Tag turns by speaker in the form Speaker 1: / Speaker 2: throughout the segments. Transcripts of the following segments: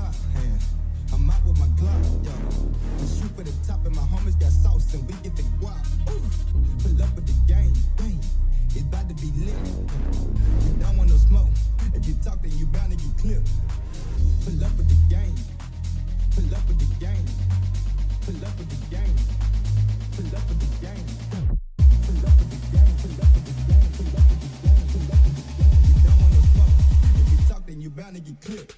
Speaker 1: block, yeah. I'm out with my Glock, yo. We shoot for the top and my homies got sauce and we get the guap. Ooh. Pull up with the gang, bang. It's about to be lit. You don't want no smoke. If you talk, then you bound to get clipped. Pull up with the gang. Pull up with the gang. Pull up with the gang. Pull up with the gang. Pull up with the gang. Pull up with the gang. Pull up with the gang. Pull up with the gang. You don't want no smoke. If you talk, then you bound to get clipped.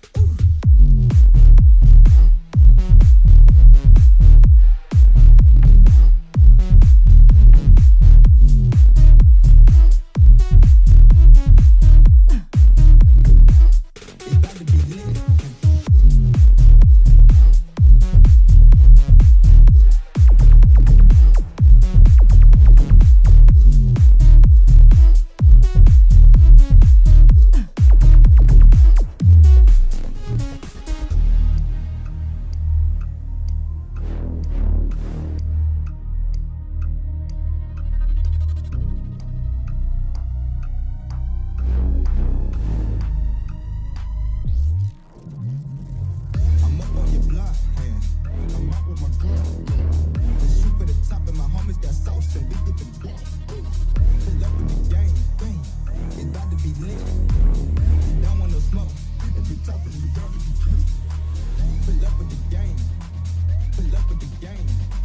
Speaker 1: Pull up with the gang.